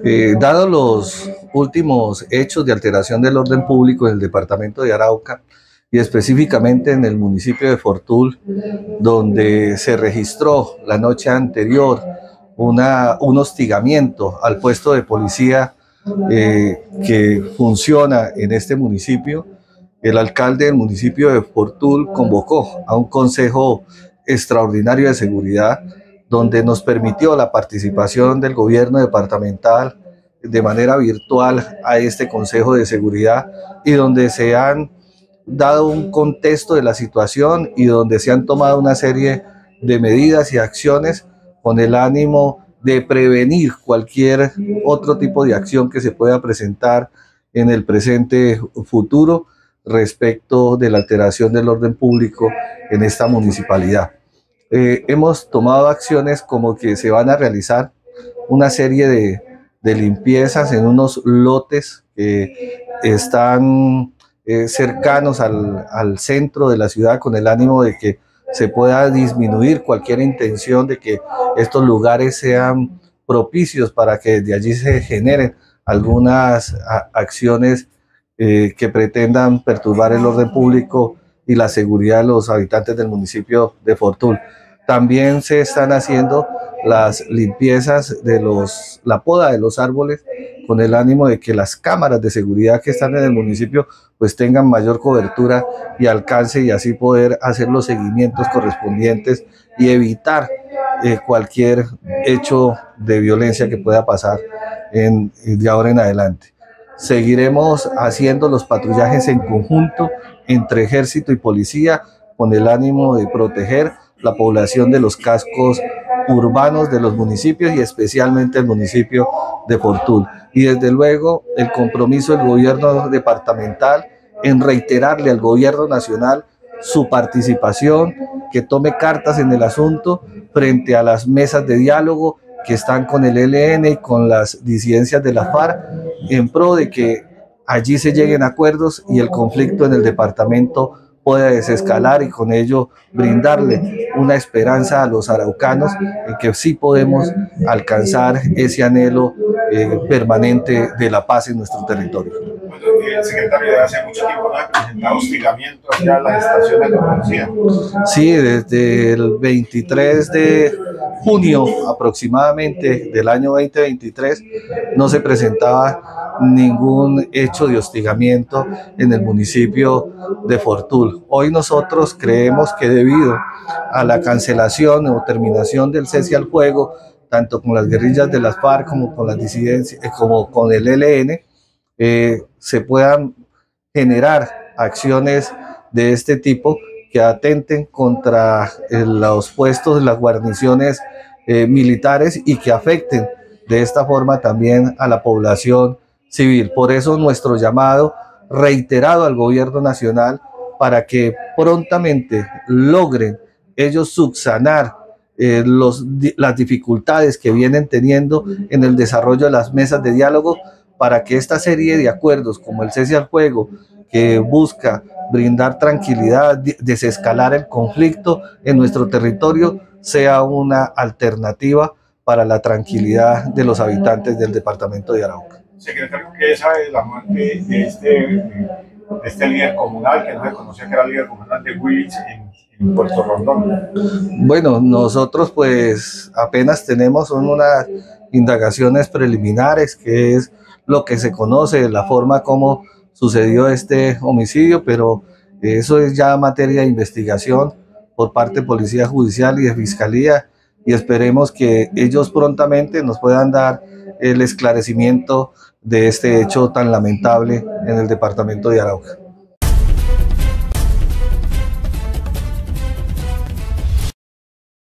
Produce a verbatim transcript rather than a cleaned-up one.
Eh, dado los últimos hechos de alteración del orden público en el departamento de Arauca y específicamente en el municipio de Fortul, donde se registró la noche anterior una, un hostigamiento al puesto de policía eh, que funciona en este municipio, el alcalde del municipio de Fortul convocó a un consejo extraordinario de seguridad donde nos permitió la participación del gobierno departamental de manera virtual a este Consejo de Seguridad y donde se han dado un contexto de la situación y donde se han tomado una serie de medidas y acciones con el ánimo de prevenir cualquier otro tipo de acción que se pueda presentar en el presente futuro respecto de la alteración del orden público en esta municipalidad. Eh, hemos tomado acciones como que se van a realizar una serie de, de limpiezas en unos lotes que están eh, cercanos al, al centro de la ciudad con el ánimo de que se pueda disminuir cualquier intención de que estos lugares sean propicios para que de allí se generen algunas a, acciones eh, que pretendan perturbar el orden público y la seguridad de los habitantes del municipio de Fortul. También se están haciendo las limpiezas de los, la poda de los árboles con el ánimo de que las cámaras de seguridad que están en el municipio pues tengan mayor cobertura y alcance y así poder hacer los seguimientos correspondientes y evitar eh, cualquier hecho de violencia que pueda pasar en, de ahora en adelante. Seguiremos haciendo los patrullajes en conjunto entre ejército y policía con el ánimo de proteger la población de los cascos urbanos de los municipios y especialmente el municipio de Fortul. Y desde luego el compromiso del gobierno departamental en reiterarle al gobierno nacional su participación, que tome cartas en el asunto frente a las mesas de diálogo que están con el E L N y con las disidencias de la FARC en pro de que allí se lleguen a acuerdos y el conflicto en el departamento pueda desescalar y con ello brindarle una esperanza a los araucanos en que sí podemos alcanzar ese anhelo eh, permanente de la paz en nuestro territorio. El secretario de hace mucho tiempo no ha presentado hostigamiento hacia las estaciones de policía. Sí, desde el veintitrés de junio aproximadamente del año veinte veintitrés no se presentaba ningún hecho de hostigamiento en el municipio de Fortul. Hoy nosotros creemos que debido a la cancelación o terminación del cese al fuego, tanto con las guerrillas de las FARC como con las disidencias, como con el E L N, eh, se puedan generar acciones de este tipo que atenten contra eh, los puestos, las guarniciones eh, militares y que afecten de esta forma también a la población civil. Por eso nuestro llamado reiterado al gobierno nacional para que prontamente logren ellos subsanar eh, los, las dificultades que vienen teniendo en el desarrollo de las mesas de diálogo para que esta serie de acuerdos como el cese al fuego que busca brindar tranquilidad, desescalar el conflicto en nuestro territorio sea una alternativa para la tranquilidad de los habitantes del departamento de Arauca. Secretario, ¿qué sabe de la muerte de este, de este líder comunal que no se conocía que era líder comunal de Willis en, en Puerto Rondón? Bueno, nosotros pues apenas tenemos unas indagaciones preliminares, que es lo que se conoce de la forma como sucedió este homicidio, pero eso es ya materia de investigación por parte de Policía Judicial y de Fiscalía y esperemos que ellos prontamente nos puedan dar el esclarecimiento de este hecho tan lamentable en el departamento de Arauca.